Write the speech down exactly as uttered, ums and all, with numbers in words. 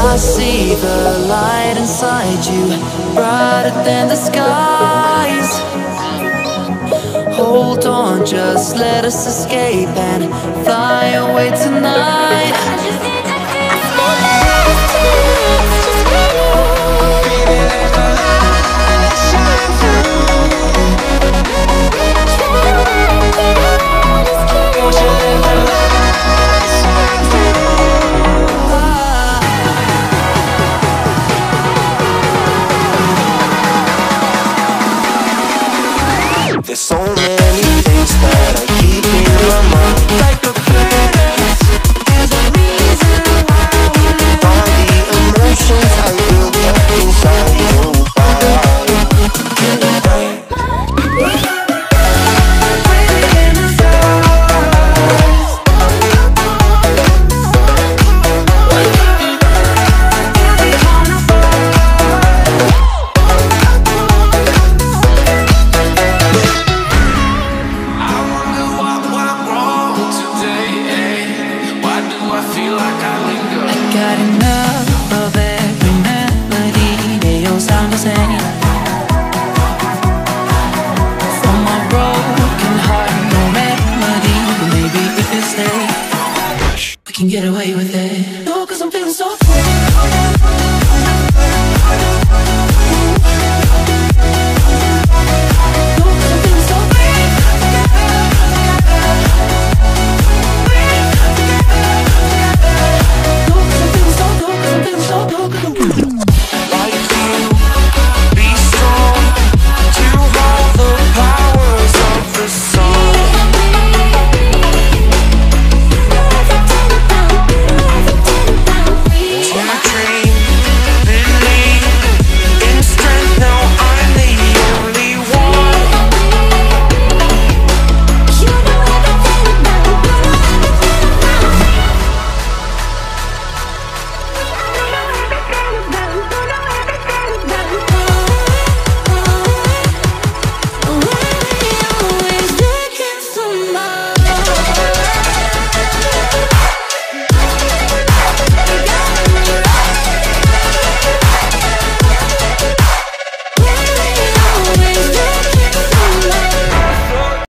I see the light inside you, brighter than the skies. Hold on, just let us escape and fly away tonight. There's so many things that I keep in my mind, like a furnace. There's a reason why we live. All the emotions I built up inside you. Got enough of every melody, they all sound the same. From my broken heart, no remedy, but maybe if you stay, we can get away with it. No, cause I'm feeling so free.